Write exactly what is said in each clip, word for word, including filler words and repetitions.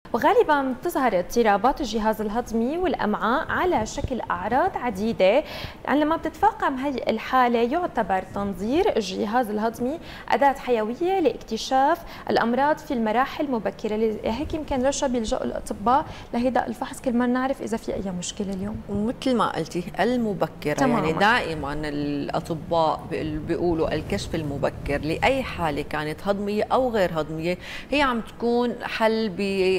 وغالبا بتظهر اضطرابات الجهاز الهضمي والامعاء على شكل اعراض عديده. يعني لما بتتفاقم هذه الحاله يعتبر تنظير الجهاز الهضمي اداه حيويه لاكتشاف الامراض في المراحل المبكره، هيك يمكن رشا بيلجأوا الاطباء لهذا الفحص كل ما نعرف اذا في اي مشكله اليوم. ومثل ما قلتي المبكره تماما. يعني دائما الاطباء بيقولوا الكشف المبكر لاي حاله كانت هضميه او غير هضميه هي عم تكون حل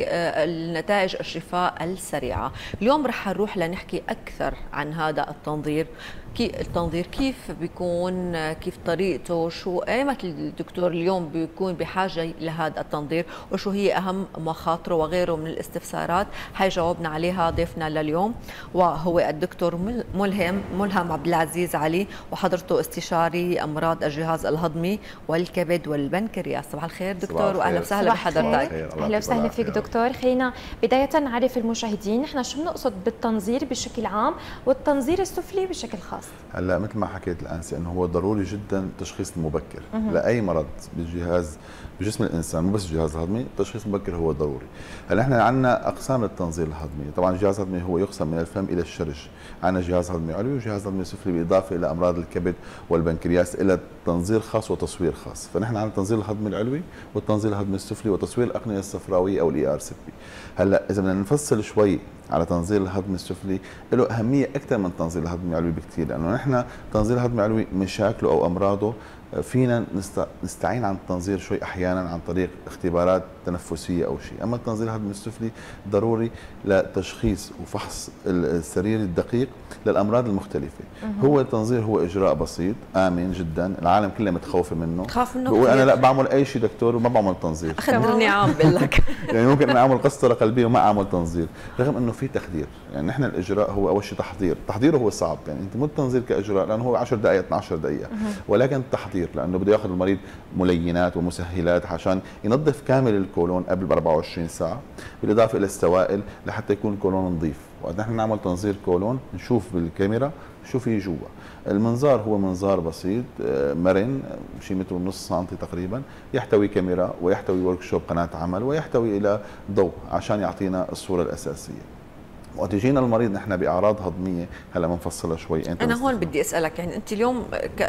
بالنتائج الشفاء السريعه. اليوم رح نروح لنحكي اكثر عن هذا التنظير، كيف التنظير كيف بيكون، كيف طريقته، شو ايمت الدكتور اليوم بيكون بحاجه لهذا التنظير وشو هي اهم مخاطره وغيره من الاستفسارات. حيجاوبنا عليها ضيفنا لليوم وهو الدكتور ملهم ملهم عبد العزيز علي، وحضرته استشاري امراض الجهاز الهضمي والكبد والبنكرياس. صباح الخير دكتور واهلا وسهلا بحضرتك. اهلا وسهلا فيك دكتور. خلينا بدايه نعرف المشاهدين نحن شو بنقصد بالتنظير بشكل عام والتنظير السفلي بشكل خاص. هلا مثل ما حكيت الانسه انه هو ضروري جدا التشخيص المبكر لاي مرض بالجهاز بجسم الانسان، مو بس الجهاز الهضمي، التشخيص المبكر هو ضروري. هلا احنا عندنا اقسام للتنظير الهضمي، طبعا الجهاز الهضمي هو يقسم من الفم الى الشرج، عندنا جهاز هضمي علوي وجهاز هضمي سفلي بالاضافه الى امراض الكبد والبنكرياس الى تنظير خاص وتصوير خاص. فنحن عندنا التنظير الهضمي العلوي والتنظير الهضمي السفلي وتصوير الاقنيه الصفراويه او الاي ار سي بي. هلا اذا بدنا نفصل شوي على تنظير الهضمي السفلي له اهميه اكثر من تنظير الهضمي العلوي بكثير، لانه نحن تنظير الهضمي العلوي مشاكله او امراضه فينا نستعين عن التنظير شوي احيانا عن طريق اختبارات تنفسيه او شيء، اما التنظير الهضمي السفلي ضروري لتشخيص وفحص السريري الدقيق للامراض المختلفه. هو التنظير هو اجراء بسيط امن جدا، العالم كلها متخوفه منه، تخاف منه بقول انا لا بعمل اي شيء دكتور وما بعمل تنظير. خبرني عم بقول لك يعني ممكن انا اعمل قسطره قلبيه وما اعمل تنظير، رغم انه في تخدير. يعني نحن الاجراء هو اول شيء تحضير، تحضيره هو صعب، يعني انت مو التنظير كاجراء لانه هو عشر دقائق اثنعش دقيقه، ولكن التحضير لانه بده ياخذ المريض ملينات ومسهلات عشان ينظف كامل الكولون قبل ب أربعة وعشرين ساعه، بالاضافه الى السوائل لحتى يكون الكولون نظيف. وقت نحن نعمل تنظير كولون نشوف بالكاميرا شو في جوا. المنظار هو منظار بسيط مرن شيء متر ونص سنتي تقريبا، يحتوي كاميرا ويحتوي ورك شوب قناه عمل ويحتوي الى ضوء عشان يعطينا الصوره الاساسيه. وقت يجينا المريض نحن باعراض هضميه، هلا بنفصلها شوي. انت انا هون بدي اسالك، يعني انت اليوم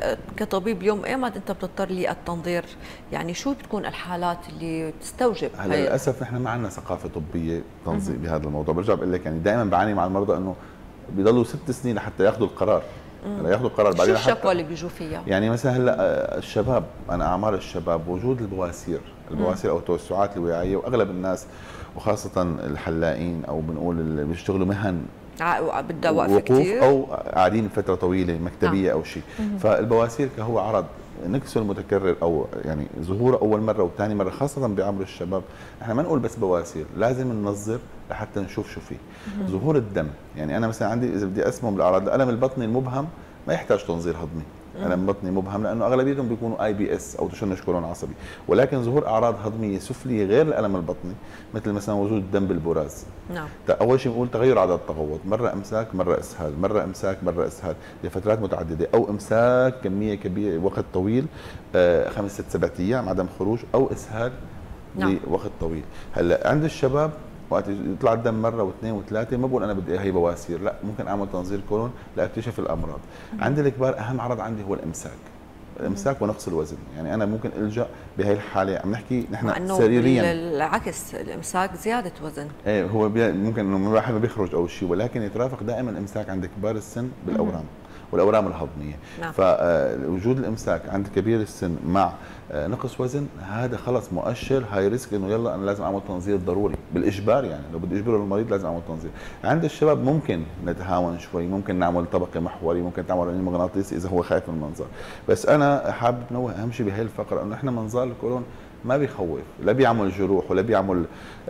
كطبيب اليوم ايمت انت بتضطر لي التنظير، يعني شو بتكون الحالات اللي تستوجب؟ هلا للاسف نحن ما عندنا ثقافه طبيه تنظير بهذا الموضوع. برجع بقول لك يعني دائما بعاني مع المرضى انه بيضلوا ست سنين لحتى ياخذوا القرار. هلا ياخذوا القرار بعدين. شو الشكوى اللي بيجوا فيها؟ يعني مثلا هلا الشباب، انا اعمار الشباب وجود البواسير، البواسير او التوسعات الوعائيه، واغلب الناس وخاصه الحلاقين او بنقول اللي بيشتغلوا مهن بدها وقفه كثير او قاعدين فتره طويله مكتبيه او شيء، فالبواسير كهو عرض نكسه المتكرر او يعني ظهوره اول مره وثاني مره خاصه بعمر الشباب. احنا ما نقول بس بواسير، لازم ننظر لحتى نشوف شو فيه. ظهور الدم، يعني انا مثلا عندي اذا بدي اسمهم بالاعراض، الالم البطني المبهم ما يحتاج تنظير هضمي، الم بطني مبهم لانه اغلبيتهم بيكونوا اي بي اس او تشنج كولون عصبي، ولكن ظهور اعراض هضميه سفليه غير الالم البطني مثل مثلا وجود الدم بالبراز. نعم. اول شيء بنقول تغير عدد التغوط، مره امساك مره اسهال، مره امساك مره اسهال لفترات متعدده، او امساك كميه كبيره وقت طويل آه خمس ست سبع ايام عدم خروج، او اسهال نعم. لوقت طويل. هلا عند الشباب وقت يطلع الدم مره واثنين وثلاثه ما بقول انا بدي هي بواسير، لا ممكن اعمل تنظير كولون لاكتشف الامراض. عند الكبار اهم عرض عندي هو الامساك. الامساك ونقص الوزن، يعني انا ممكن الجا بهي الحاله عم نحكي نحن سريريا العكس الامساك زياده وزن. ايه هو ممكن انه الواحد ما بيخرج او شيء، ولكن يترافق دائما الامساك عند كبار السن بالاورام والاورام الهضميه. نعم. فوجود الامساك عند كبير السن مع نقص وزن هذا خلص مؤشر هاي ريسك انه يلا انا لازم اعمل تنظير ضروري بالاجبار، يعني لو بدي اجبر المريض لازم اعمل تنظير. عند الشباب ممكن نتهاون شوي، ممكن نعمل طبقه محوري، ممكن تعمل رنين مغناطيسي اذا هو خايف من المنظر، بس انا حابب انوه اهم شيء بهي الفقره انه احنا منظار الكولون ما بيخوف، لا بيعمل جروح ولا بيعمل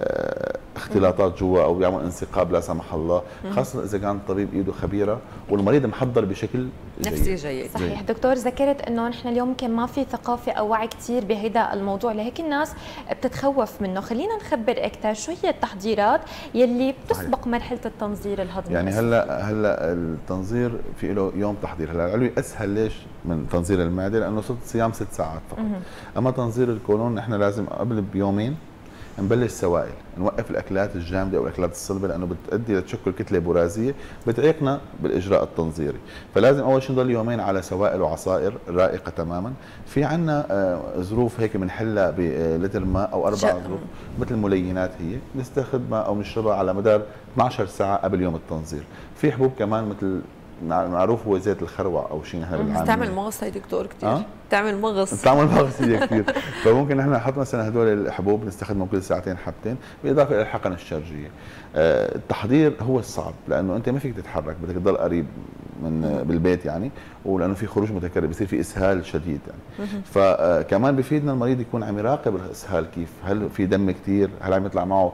اختلاطات جوا او بيعمل انسقاب لا سمح الله، خاصه اذا كان الطبيب ايده خبيره والمريض محضر بشكل نفسي جيد. صحيح دكتور، ذكرت انه نحن اليوم يمكن ما في ثقافه او وعي كثير بهذا الموضوع لهيك الناس بتتخوف منه، خلينا نخبر اكثر شو هي التحضيرات يلي بتسبق مرحله التنظير الهضمي. يعني هلا هلا التنظير في له يوم تحضير، هلا العلوي اسهل ليش من تنظير المعده؟ لانه صرت صيام ست ساعات فقط. اما تنظير الكولون نحن لازم قبل بيومين نبلش سوائل، نوقف الاكلات الجامده او الاكلات الصلبه لانه بتؤدي لتشكل كتله برازيه بتعيقنا بالاجراء التنظيري. فلازم اول شيء نضل يومين على سوائل وعصائر رائقه تماما. في عندنا ظروف هيك بنحلها بلتر ماء او اربع ظروف مثل ملينات هي نستخدمها او نشربها على مدار اثنعش ساعه قبل يوم التنظير. في حبوب كمان مثل معروف هو زيت الخروع او شيء نحن بالعاميه بتعمل مغص هي دكتور كثير أه؟ بتعمل مغص بتعمل مغص هي كثير. فممكن نحن نحط مثلا هدول الحبوب نستخدمهم كل ساعتين حبتين بالاضافه الى الحقن الشرجيه. أه التحضير هو الصعب لانه انت ما فيك تتحرك، بدك تضل قريب من بالبيت يعني، ولانه في خروج متكرر بصير في اسهال شديد يعني. فكمان بفيدنا المريض يكون عم يراقب الاسهال كيف، هل في دم كثير، هل عم يطلع معه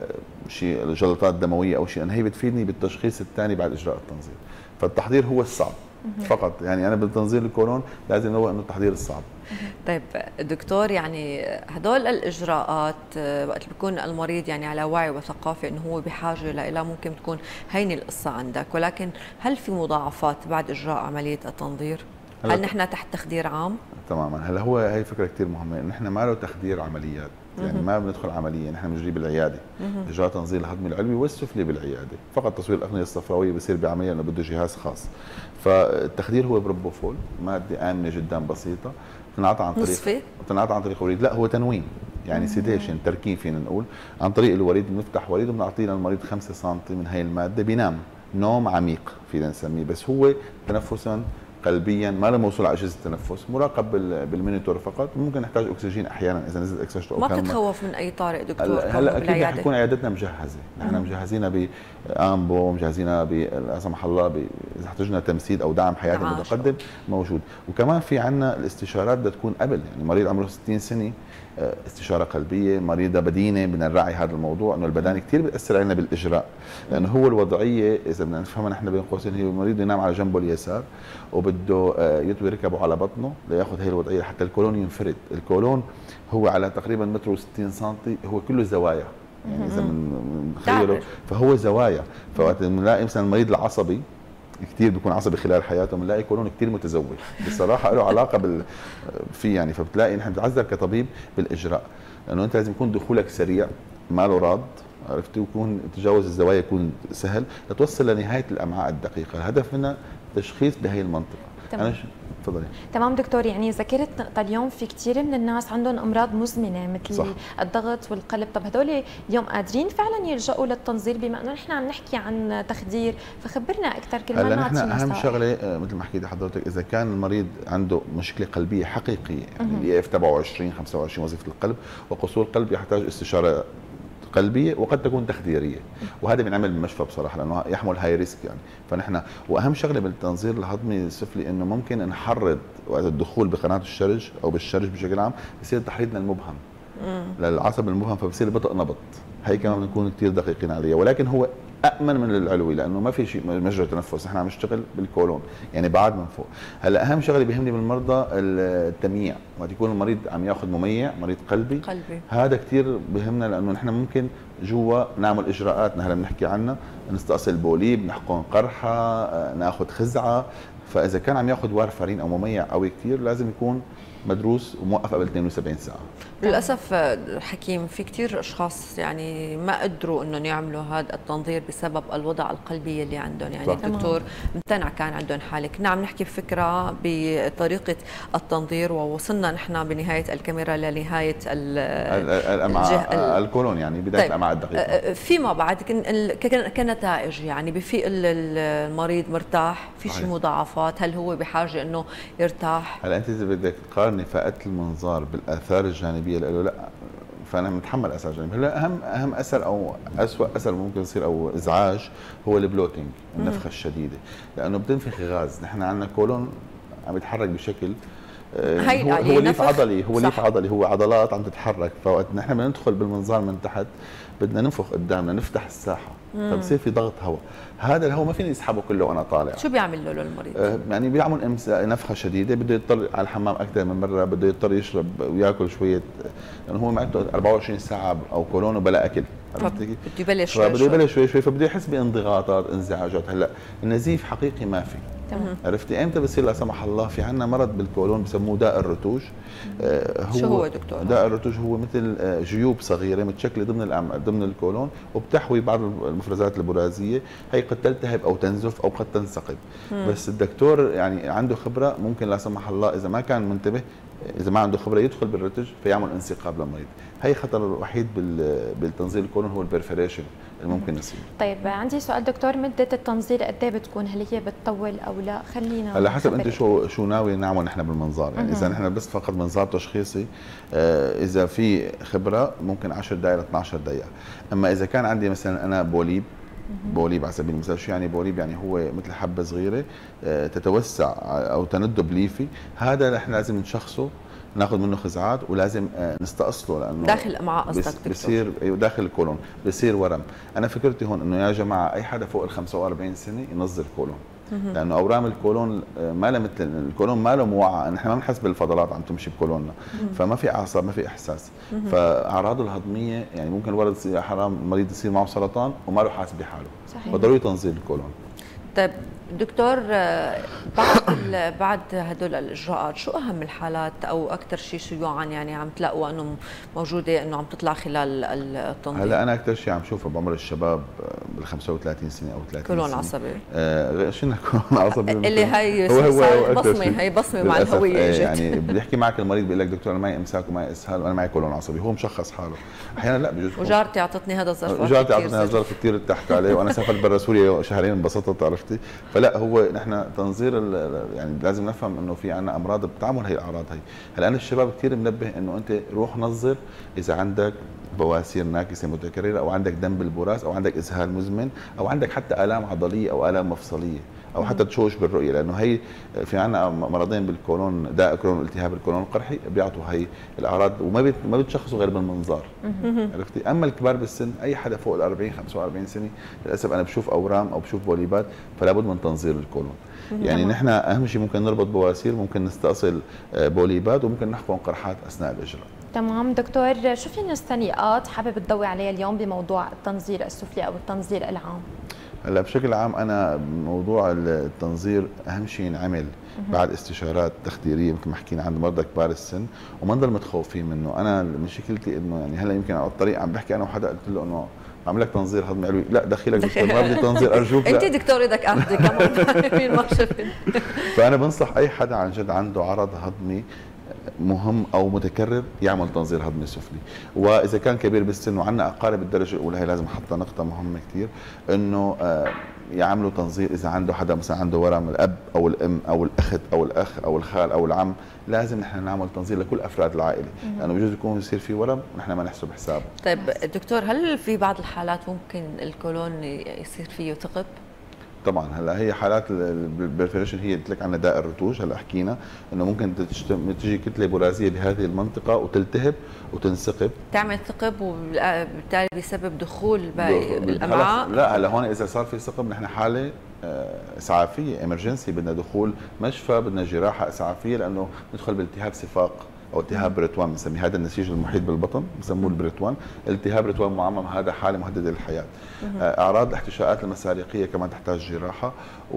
شيء جلطات دمويه او شيء، هي بتفيدني بالتشخيص الثاني بعد اجراء التنظير. فالتحضير هو الصعب فقط، يعني انا بالتنظير الكولون لازم نوع انه التحضير الصعب. طيب دكتور، يعني هدول الاجراءات وقت بيكون المريض يعني على وعي وثقافه انه هو بحاجه لها، ممكن تكون هيني القصه عندك، ولكن هل في مضاعفات بعد اجراء عمليه التنظير؟ هل نحن تحت تخدير عام؟ تماما. هلا هو هي فكره كثير مهمه، نحن ما له تخدير عمليات، يعني ما بندخل عمليه، نحن بنجري بالعياده اجراء تنظير الهضمي العلوي والسفلي بالعياده، فقط تصوير الاغنيه الصفراويه بصير بعمليه لانه بده جهاز خاص. فالتخدير هو بروبوفول، ماده امنه جدا بسيطه، بتنعطى عن طريق نصفي؟ بتنعطى عن طريق الوريد، لا هو تنويم يعني سيديشن تركيب فينا نقول، عن طريق الوريد بنفتح وريد وبنعطيه للمريض خمسة سم من هي الماده، بينام نوم عميق فينا نسميه، بس هو تنفسا قلبيا ما له موصول على اجهزه التنفس، مراقب بالمونيتور فقط، ممكن نحتاج اكسجين احيانا اذا نزلت اكسجين. ما بتتخوف من اي طارئ دكتور؟ هلا اكيد رح تكون عيادتنا مجهزه، نحن مجهزينها بامبو، مجهزينها لا سمح الله اذا احتجنا تمثيل او دعم حياتي متقدم موجود. وكمان في عندنا الاستشارات بدها تكون قبل، يعني مريض عمره ستين سنه استشاره قلبيه، مريضه بدينه، بدنا نراعي هذا الموضوع انه البدانه كثير بتاثر علينا بالاجراء، لانه هو الوضعيه اذا بدنا نفهمها نحن بين قوسين، هي المريض ينام على جنبه اليسار وبده يطوي ركبه على بطنه لياخذ هي الوضعيه حتى الكولون ينفرد. الكولون هو على تقريبا متر وستين سم، هو كله زوايا، يعني اذا بنتخيله فهو زوايا. فوقت بنلاقي مثلا المريض العصبي كثير بيكون عصبي خلال حياته، بنلاقي كولون كثير متزوج بصراحه له علاقه بال في يعني، فبتلاقي نحن بنتعذب كطبيب بالاجراء، لانه انت لازم يكون دخولك سريع ما له راد، عرفتي، ويكون تجاوز الزوايا يكون سهل لتوصل لنهايه الامعاء الدقيقه. الهدف منها تشخيص بهي المنطقه. تمام. انا ش... تفضلي. تمام دكتور، يعني ذكرت نقطة اليوم في كثير من الناس عندهم امراض مزمنة مثل صح. الضغط والقلب، طب هدول اليوم قادرين فعلا يلجأوا للتنظير بما انه نحن عم نحكي عن تخدير، فخبرنا اكثر كل ما نحن اهم شغله مثل ما حكيتي حضرتك، اذا كان المريض عنده مشكله قلبيه حقيقيه، يعني الاي اف تبعه عشرين خمسة وعشرين وظيفه القلب وقصور قلب، يحتاج استشاره قلبيه وقد تكون تخديريه، وهذا بنعمل بالمشفى بصراحه لانه يحمل هاي ريسك يعني. فنحن واهم شغله بالتنظير الهضمي السفلي انه ممكن نحرض وقت الدخول بقناه الشرج او بالشرج بشكل عام بصير تحريضنا المبهم للعصب المبهم، فبصير بطء نبض، هي كمان بنكون كثير دقيقين عليها، ولكن هو امن من العلوي لانه ما في شيء مجرى تنفس، نحن عم نشتغل بالكولون يعني بعد من فوق. هلا اهم شغله بيهمني بالمرضى التمييع، وقت يكون المريض عم ياخذ مميع، مريض قلبي قلبي هذا كثير بهمنا، لانه نحن ممكن جوا نعمل اجراءاتنا هلا بنحكي عنها، نستأصل بوليب، نحقن قرحه، ناخذ خزعه، فاذا كان عم ياخذ وارفارين او مميع قوي كثير لازم يكون مدروس وموقف قبل اثنين وسبعين ساعه. للاسف حكيم في كثير اشخاص يعني ما قدروا انهم يعملوا هذا التنظير بسبب الوضع القلبي اللي عندهم، يعني الدكتور امتنع كان عندهم حالك. نعم نحكي بفكره بطريقه التنظير، ووصلنا نحن بنهايه الكاميرا لنهايه الامعاء الكولون يعني بدايه طيب الامعاء الدقيقه. فيما بعد كنتائج يعني بفيق المريض مرتاح، في شيء مضاعفات، هل هو بحاجه انه يرتاح؟ هلا انت اذا بدك تقارني فائده المنظار بالاثار الجانبيه له، لا فانا متحمل اثار جانبيه. هلا اهم اهم اثر او اسوء اثر ممكن يصير او ازعاج هو البلوتينج، النفخه الشديده، لانه بتنفخ غاز. نحن عندنا كولون عم يتحرك بشكل هو, هو ليف عضلي، هو ليف عضلي، هو عضلات عم تتحرك، فوقت نحن بدنا ندخل بالمنظار من تحت بدنا ننفخ قدامنا، نفتح الساحه، فبصير في ضغط هواء، هذا الهواء ما فيني اسحبه كله وانا طالع. شو بيعمل له المريض؟ آه يعني بيعمل نفخه شديده، بده يضطر على الحمام اكثر من مره، بده يضطر يشرب وياكل شويه، لانه يعني هو معدته أربعة وعشرين ساعه او كولون بلا اكل، بده يبلش شوي بده يبلش شوي شوي، فبده يحس بانضغاطات انزعاجات. هلا النزيف حقيقي ما في، تمام. عرفتي امتى بصير لا سمح الله في عندنا مرض بالكولون بسموه داء الرتوش. آه هو شو هو دكتور؟ داء الرتوش هو مثل جيوب صغيره متشكله ضمن الأمع... ضمن الكولون وبتحوي بعض المفرزات البرازيه، هي قد تلتهب او تنزف او قد تنسقب. مم. بس الدكتور يعني عنده خبره، ممكن لا سمح الله اذا ما كان منتبه، اذا ما عنده خبره يدخل بالرتج فيعمل انسقاب للمريض. هي خطر الوحيد بالتنظير الكولون هو البرفريشن اللي ممكن يصير. طيب عندي سؤال دكتور، مده التنظير قد ايه بتكون؟ هل هي بتطول او لا؟ خلينا على حسب انت شو شو ناوي نعمل نحن بالمنظار، يعني اذا نحن بس فقط منظار تشخيصي، آه اذا في خبره ممكن عشر دقائق ل اثنعش دقيقه. اما اذا كان عندي مثلا انا بوليب، بوليب على سبيل المثال، شو يعني بوليب؟ يعني هو مثل حبه صغيره آه تتوسع او تندب ليفي، هذا نحن لازم نشخصه، ناخذ منه خزعات ولازم نستأصله لانه داخل الامعاء قصدك دكتور؟ بصير داخل الكولون بصير ورم. انا فكرتي هون انه يا جماعه اي حدا فوق ال خمسة وأربعين سنه ينظر كولون، لانه اورام الكولون ما له مثل الكولون ما له موعى، نحن ما بنحس بالفضلات عم تمشي بكولوننا، فما في اعصاب ما في احساس، فاعراضه الهضميه يعني ممكن الولد يصير يا حرام المريض يصير معه سرطان وما له حاسس بحاله. صحيح. فضروري تنظير الكولون. طيب دكتور، بعد بعد هدول الاجراءات شو اهم الحالات او اكثر شيء شيوعا يعني عم تلاقوا انه موجوده انه عم تطلع خلال التنظير؟ هلا انا اكثر شيء عم شوفه بعمر الشباب بال خمسة وثلاثين سنه او ثلاثين سنه كولون عصبي. آه شنو كولون عصبي؟ اللي هي هو هو بصمه، هي بصمه مع الهويه. يعني بيحكي معك المريض بيقول لك دكتور انا معي امساك ومعي اسهال وانا معي كولون عصبي، هو مشخص حاله. احيانا لا بجوز. وجارتي اعطتني هذا الظرف، وجارتي اعطتني هذا الظرف كثير ارتحت عليه، وانا سافرت برا سوريا شهرين انبسطت، عرفتي؟ فلا هو نحن تنظير يعني لازم نفهم انه في عندنا امراض بتعمل هي الاعراض هي. هلا انا الشباب كثير منبه انه انت روح نظر اذا عندك بواسير ناكسه متكرره او عندك دم بالبراز او عندك اسهال مزمن او عندك حتى الام عضليه او الام مفصليه او حتى تشوش بالرؤيه، لانه هي في عندنا مرضين بالكولون، داء كولون والتهاب الكولون القرحي بيعطوا هي الاعراض وما بيت ما بتشخصوا غير بالمنظار. عرفتي؟ اما الكبار بالسن اي حدا فوق ال أربعين خمسة وأربعين سنه للاسف انا بشوف اورام او بشوف بوليبات، فلا بد من تنظير الكولون. يعني نحن اهم شيء ممكن نربط بواسير، ممكن نستأصل بوليبات، وممكن نحقن قرحات اثناء الاجراء. تمام دكتور، شو في نستنيقات حابب تضوي عليها اليوم بموضوع التنظير السفلي او التنظير العام؟ هلا بشكل عام انا موضوع التنظير اهم شيء ينعمل بعد استشارات تخديريه مثل ما حكينا عند مرضى كبار السن، وما نضل متخوفين منه. انا مشكلتي انه يعني هلا يمكن على الطريق عم بحكي انا وحدا قلت له انه عم لك تنظير هضمي، قالوا لي لا دخيلك دكتور ما بدي تنظير ارجوك. انت دكتور بدك اخذي كمان مين ما شفت. فانا بنصح اي حدا عن جد عنده عرض هضمي مهم او متكرر يعمل تنظير هضمي سفلي، واذا كان كبير بالسن وعندنا اقارب الدرجه الاولى، هي لازم احطها نقطه مهمه كثير، انه يعملوا تنظير. اذا عنده حدا مثلا عنده ورم الاب او الام او الاخت او الاخ او الخال او العم، لازم نحن نعمل تنظير لكل افراد العائله، لانه بجوز يكون يصير في ورم ونحن ما نحسب حسابه. طيب دكتور، هل في بعض الحالات ممكن الكولون يصير فيه ثقب؟ طبعا هلا هي حالات البرفريشن هي قلت لك عندنا داء الرتوش، هلا حكينا انه ممكن تجي كتله برازيه بهذه المنطقه وتلتهب وتنسقب، تعمل ثقب وبالتالي بيسبب دخول باقي الامعاء. لا هلا هون اذا صار في ثقب نحن حاله اسعافيه امرجنسي، بدنا دخول مشفى، بدنا جراحه اسعافيه، لانه ندخل بالتهاب صفاق او التهاب بريتوان بنسميه، هذا النسيج المحيط بالبطن بسموه البريتوان. التهاب بريتوان معمم هذا حاله مهدده للحياه. اعراض الاحتشاءات المسارقيه كمان تحتاج جراحه،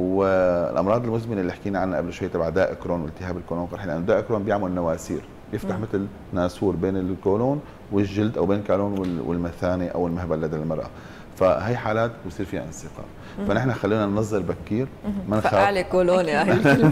والامراض المزمنه اللي حكينا عنها قبل شوي تبع داء كرون والتهاب الكولون القرحي، لانه داء كرون بيعمل نواسير، يفتح مثل ناسور بين الكولون والجلد او بين الكولون والمثانه او المهبل لدى المراه، فهي حالات بصير فيها انسقاط. فنحن خلينا ننظر بكير، ما نخاف. فعالة كولون يا اهل.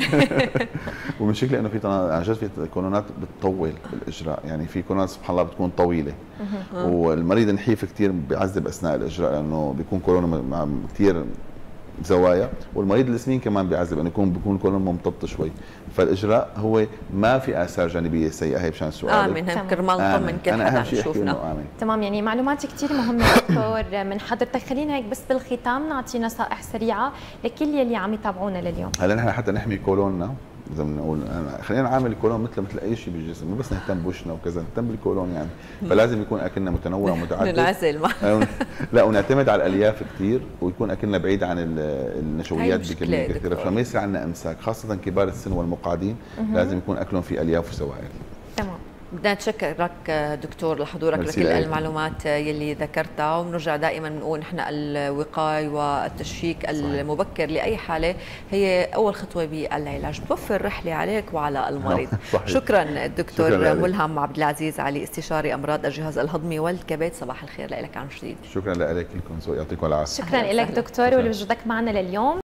ومشكلة انه في عن جد في كولونات بتطول بالاجراء، يعني في كولونات سبحان الله بتكون طويله والمريض نحيف كثير بيعذب اثناء الاجراء، لانه بيكون كولون مع كثير زوايا، والمريض السمين كمان بيعذب انه يكون بيكون كولون ممتط شوي. فالاجراء هو ما في اثار جانبيه سيئه، هي مشان سؤالك. امن كرمال نطمن كل حدا عم يشوفنا. تمام، يعني معلومات كثير مهمه دكتور من حضرتك. خلينا هيك بس بالختام نعطي نصائح سريعه لكل يلي عم يتابعونا لليوم. هلا نحن حتى نحمي كولوننا اذا بنقول خلينا نعمل الكولون مثل مثل اي شيء بالجسم، مو بس نهتم بوشنا وكذا، نهتم بالكولون يعني. فلازم يكون اكلنا متنوع ومتعدد. ننعزل لا ونعتمد على الالياف كثير، ويكون اكلنا بعيد عن النشويات بكميه كثيره، فما يصير عندنا امساك، خاصه كبار السن والمقعدين لازم يكون اكلهم فيه الياف وسوائل. تمام. بدنا نتشكرك دكتور لحضورك لكل المعلومات يلي ذكرتها، وبنرجع دائما بنقول نحن الوقايه والتشيك المبكر لاي حاله هي اول خطوه بالعلاج، بتوفر رحله عليك وعلى المريض. شكرا الدكتور شكرا ملهم عبد العزيز علي، استشاري امراض الجهاز الهضمي والكبد. صباح الخير لك عن جديد. شكرا لك لكم، يعطيكم العافيه. شكرا لك دكتور ولوجودك معنا لليوم.